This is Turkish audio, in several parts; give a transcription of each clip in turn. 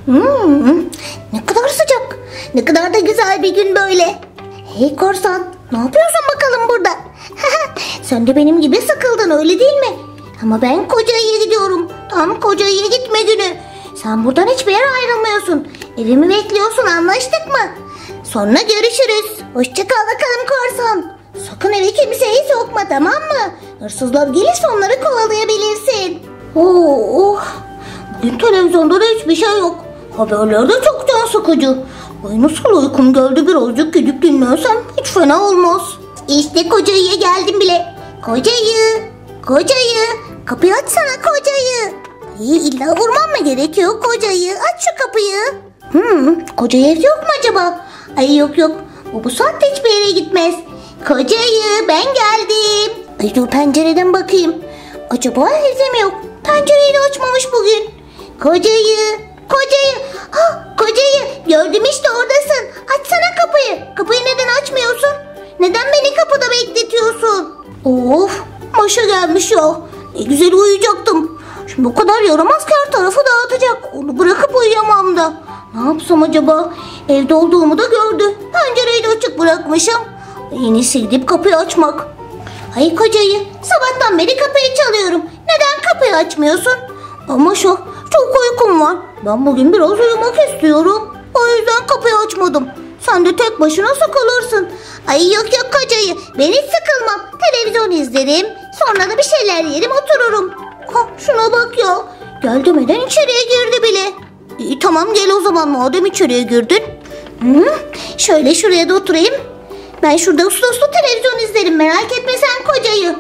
Hmm, ne kadar sıcak. Ne kadar da güzel bir gün böyle. Hey korsan, ne yapıyorsun bakalım burada? Sen de benim gibi sıkıldın, öyle değil mi? Ama ben Kocaeli'ye gidiyorum. Tam Kocaeli'ye gitme günü. Sen buradan hiçbir yere ayrılmıyorsun. Evimi bekliyorsun, anlaştık mı? Sonra görüşürüz. Hoşça kal bakalım korsan. Sakın eve kimseyi sokma, tamam mı? Hırsızlar gelirse onları kovalayabilirsin. Oh, bugün televizyonda da hiçbir şey yok. Haberler de çok can sıkıcı. Ay nasıl uykum geldi, birazcık gidip dinlensem hiç fena olmaz. İşte Kocaeli'ye geldim bile. Kocaeli, kapıyı açsana Kocaeli. İlla vurmam mı gerekiyor Kocaeli? Aç şu kapıyı. Kocaeli evde yok mu acaba? Ay yok. Bu saatte hiçbir yere gitmez. Kocaeli, ben geldim. Ay dur pencereden bakayım. Acaba evde mi yok? Pencereyi de açmamış bugün. Kocaeli. Kocaeli, gördüm işte oradasın. Açsana kapıyı. Kapıyı neden açmıyorsun? Neden beni kapıda bekletiyorsun? Of, Maşa gelmiş ya. Ne güzel uyuyacaktım. Şimdi o kadar yaramaz ki her tarafı dağıtacak. Onu bırakıp uyuyamam da. Ne yapsam acaba? Evde olduğumu da gördü. Pencereyi de açık bırakmışım. En iyisi gidip kapıyı açmak. Ay Kocaeli, sabahtan beri kapıyı çalıyorum. Neden kapıyı açmıyorsun? Ama çok uykum var. Ben bugün biraz uyumak istiyorum. O yüzden kapıyı açmadım. Sen de tek başına sıkılırsın. Ay yok Kocaeli, ben hiç sıkılmam. Televizyon izlerim. Sonra da bir şeyler yerim, otururum. Şuna bak ya. Gel demeden içeriye girdi bile. İyi tamam, gel o zaman madem içeriye girdin. Şöyle şuraya da oturayım. Ben şurada uslu televizyon izlerim, merak etme sen Kocaeli.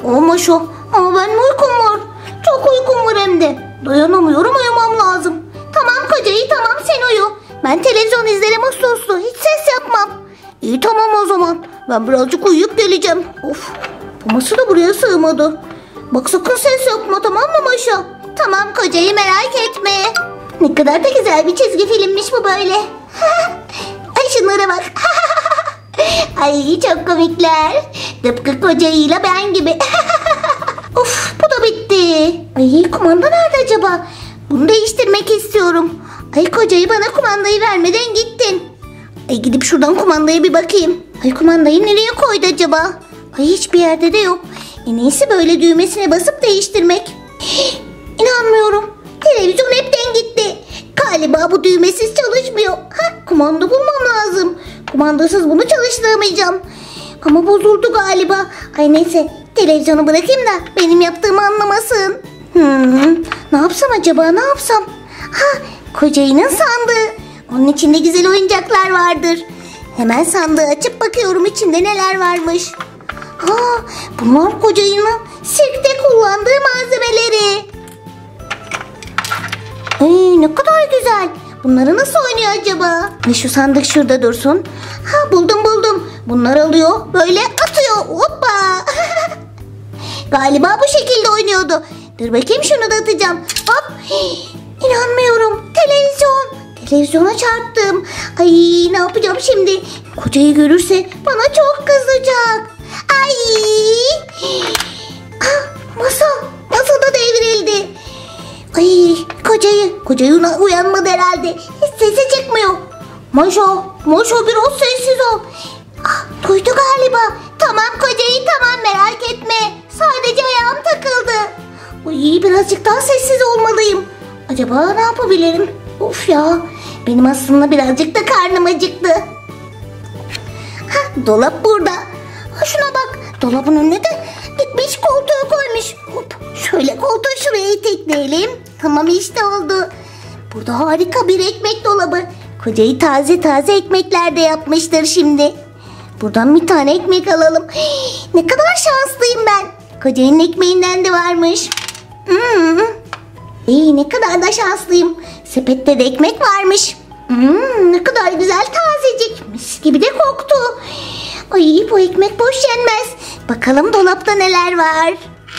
Ama benim uykum var. Çok uykum var hem de. Dayanamıyorum, uyumam lazım. Tamam Kocaeli, tamam sen uyu. Ben televizyon izlerim uslu, hiç ses yapmam. İyi tamam o zaman. Ben birazcık uyuyup geleceğim. Of, bu masa da buraya sığmadı. Bak sakın ses yapma, tamam mı Maşa? Tamam Kocaeli, merak etme. Ne kadar da güzel bir çizgi filmmiş bu böyle. Ay şunlara bak. Ay çok komikler. Tıpkı Kocaeli ile ben gibi. Of, bu da bitti. Ay kumanda nerede acaba? Bunu değiştirmek istiyorum. Ay Kocaeli, bana kumandayı vermeden gittin. Ay gidip şuradan kumandaya bir bakayım. Ay kumandayı nereye koydu acaba? Ay hiçbir yerde de yok. En iyisi böyle düğmesine basıp değiştirmek. İnanmıyorum. Televizyon hepten gitti. Galiba bu düğmesiz çalışmıyor. Kumanda bulmam lazım. Kumandasız bunu çalıştıramayacağım. Ama bozuldu galiba. Ay neyse, televizyonu bırakayım da benim yaptığımı anlamasın. Ne yapsam acaba, ne yapsam? Kocaeli'nin sandığı. Onun içinde güzel oyuncaklar vardır. Hemen sandığı açıp bakıyorum içinde neler varmış. Bunlar Kocaeli'nin sirkte kullandığı malzemeleri. Ne kadar güzel. Bunları nasıl oynuyor acaba? Şu sandık şurada dursun. Buldum. Bunları alıyor, böyle atıyor. Hoppa. Galiba bu şekilde oynuyordu. Dur bakayım, şunu da atacağım. Hop. İnanmıyorum. Televizyona çarptım. Ay ne yapacağım şimdi? Kocaeli görürse bana çok kızacak. Ay. Masa da devrildi. Ay Kocaeli uyanmadı herhalde. Hiç sesi çıkmıyor. Maşa biraz sessiz ol. Duydu galiba. Tamam Kocaeli, tamam merak etme. Sadece ayağım takıldı. Ay birazcık daha sessiz olmalıyım. Acaba ne yapabilirim? Of ya, benim aslında birazcık da karnım acıktı. Dolap burada. Şuna bak, dolabın önüne de gitmiş koltuğu koymuş. Hop, şöyle koltuğu şuraya itekleyelim. Tamam işte oldu. Burada harika bir ekmek dolabı. Kocaeli taze ekmekler de yapmıştır şimdi. Buradan bir tane ekmek alalım. Ne kadar şanslıyım ben. Kocaeli'nin ekmeğinden de varmış. Ne kadar da şanslıyım. Sepette de ekmek varmış. Ne kadar güzel, tazecik. Mis gibi de koktu. Ay bu ekmek boş yenmez. Bakalım dolapta neler var.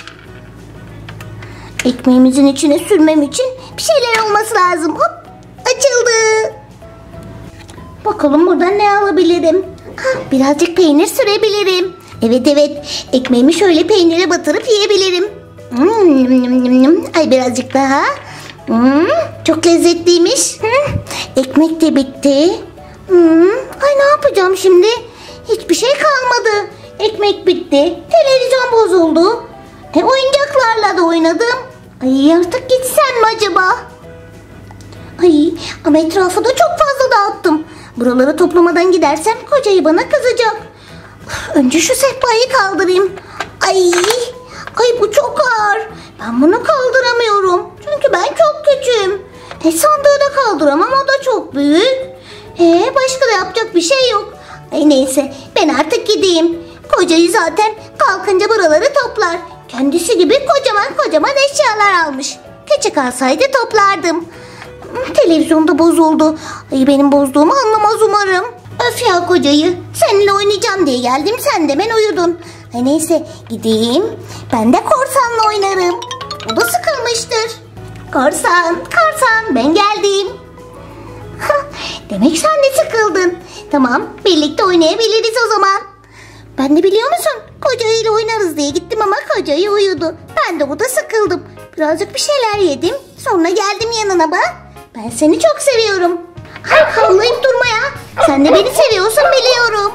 Ekmeğimizin içine sürmem için bir şeyler olması lazım. Hop, açıldı. Bakalım buradan ne alabilirim. Birazcık peynir sürebilirim. Evet, ekmeğimi şöyle peynire batırıp yiyebilirim. Ay birazcık daha. Çok lezzetliymiş. Ekmek de bitti. Ay ne yapacağım şimdi? Hiçbir şey kalmadı. Ekmek bitti. Televizyon bozuldu. Oyuncaklarla da oynadım. Ay artık gitsem mi acaba? Ay ama etrafı da çok fazla dağıttım. Buraları toplamadan gidersem kocayı bana kızacak. Önce şu sehpayı kaldırayım. Ay bu çok ağır. Ben bunu kaldıramıyorum. Çünkü ben çok küçüğüm. Sandığı da kaldıramam, o da çok büyük. Başka da yapacak bir şey yok. Neyse ben artık gideyim. Kocayı zaten kalkınca buraları toplar. Kendisi gibi kocaman eşyalar almış. Küçük alsaydı toplardım. Televizyonda bozuldu. Benim bozduğumu anlamaz umarım. Öf ya kocayı. Seninle oynayacağım diye geldim. Sen de ben uyudun. Neyse gideyim. Ben de korsanla oynarım. O da sıkılmıştır. Korsan ben geldim. Demek sen de sıkıldın. Tamam birlikte oynayabiliriz o zaman. Ben de biliyor musun? Kocayla oynarız diye gittim ama kocayı uyudu. Ben de burada sıkıldım. Birazcık bir şeyler yedim. Sonra geldim yanına bak. Ben seni çok seviyorum. Havlayıp durma ya. Sen de beni seviyorsun biliyorum.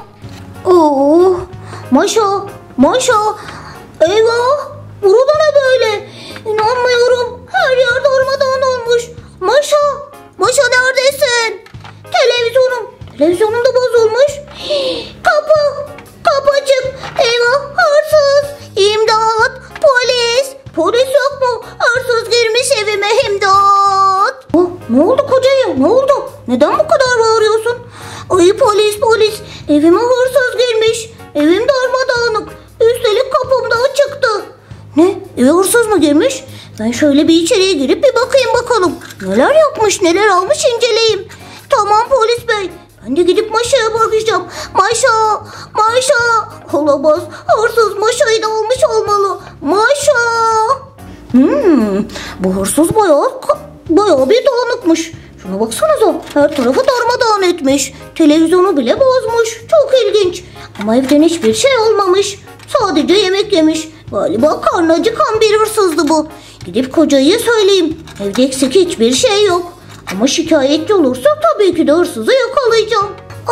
Maşo. Eyvah. Burada ne böyle? İnanmıyorum. Her yer darmadağın olmuş. Maşo neredesin? Televizyonum da bozulmuş. Kapı açık. Eyvah hırsız. İmdat. Polis yok mu? Hırsız girmiş evime, imdat. Ne oldu kocayı? Ne oldu? Neden bu kadar bağırıyorsun? Ay polis. Evime hırsız girmiş. Evim darmadağınık. Üstelik kapım da açıktı. Ne? Eve hırsız mı girmiş? Ben şöyle bir içeriye girip bir bakayım bakalım. Neler yapmış, neler almış inceleyeyim. Tamam polis bey. Ben de gidip Maşa'ya bakacağım. Maşa. Olamaz. Hırsız Maşa'yı da almış olmalı. Maşa. Bu hırsız bayağı bir dağınıkmış. Şuna baksanıza. Her tarafı darmadağın etmiş. Televizyonu bile bozmuş. Çok ilginç. Ama evden hiçbir şey olmamış. Sadece yemek yemiş. Galiba karnı acıkan bir hırsızdı bu. Gidip kocayı söyleyeyim. Evde eksik hiçbir şey yok. Ama şikayetçi olursa tabii ki de hırsızı yakalayacağım.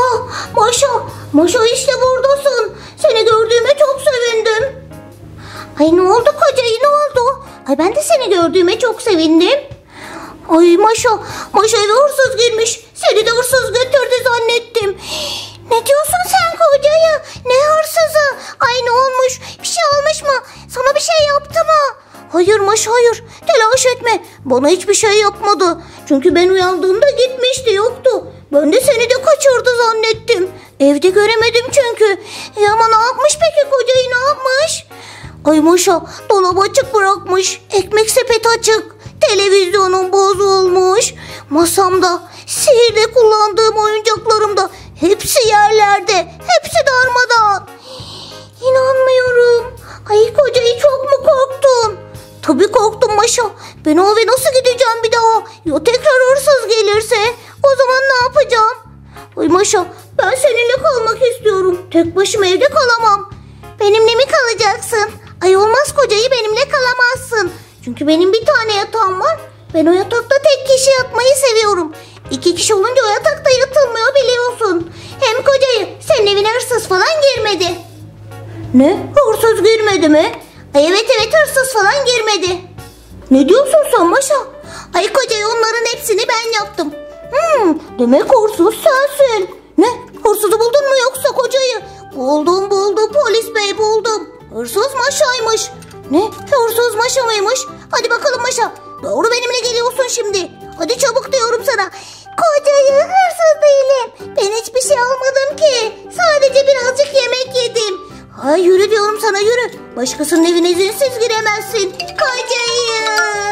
Maşa işte buradasın. Seni gördüğüme çok sevindim. Ay ne oldu kocayı, ne oldu? Ay ben de seni gördüğüme çok sevindim. Ay Maşa eve hırsız girmiş. Seni de hırsız götürdü zannettim. Ne diyorsun sen kocayı? Ne hırsızı? Ay ne olmuş? Bir şey olmuş mu? Sana bir şey yaptı mı? Hayır Maşa hayır. Telaş etme. Bana hiçbir şey yapmadı. Çünkü ben uyandığımda gitmişti, yoktu. Ben de seni de kaçırdı zannettim. Evde göremedim çünkü. Ama ne yapmış peki kocayı, ne yapmış? Ay Maşa dolabı açık bırakmış. Ekmek sepeti açık. Televizyonum bozulmuş. Masamda, sihirde kullandığım oyuncaklarımda hepsi yerlerde. Hepsi darmadağın. İnanmıyorum. Ay kocayı çok mu korktun? Tabii korktum Maşa. Ben o eve nasıl gideceğim bir daha? Ya tekrar hırsız gelirse? O zaman ne yapacağım? Ay Maşa ben seninle kalmak istiyorum. Tek başıma evde kalamam. Benimle mi kalacaksın? Ay olmaz kocayı, benimle kalamazsın. Çünkü benim bir tane yatağım var. Ben o yatakta tek kişi yatmayı seviyorum. 2 kişi olunca o yatakta yatılmıyor biliyorsun. Hem kocayı senin evine hırsız falan girmedi. Ne? Hırsız girmedi mi? Ay evet hırsız falan girmedi. Ne diyorsun sen Maşa? Ay kocayı onların hepsini ben yaptım. Demek hırsız sensin. Ne? Hırsızı buldun mu yoksa kocayı? Buldum polis bey buldum. Hırsız Maşa'ymış. Ne? Hırsız Maşa mıymış? Hadi bakalım Maşa. Doğru benimle geliyorsun şimdi. Hadi çabuk diyorum sana. Kocayı hırsız değilim. Ben hiçbir şey almadım ki. Sadece birazcık yemek yedim. Ay yürü diyorum sana, yürü. Başkasının evine izinsiz giremezsin. Kocayı.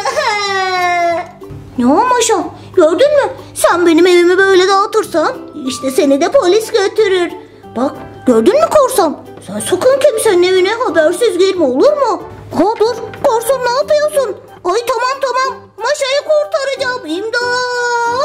Ne o Maşa? Gördün mü? Sen benim evimi böyle dağıtırsan işte seni de polis götürür. Bak gördün mü korsan? Sen sakın kimsenin evine habersiz girme, olur mu? Dur korsan ne yapıyorsun? Ay tamam Maşa'yı kurtaracağım. İmdat.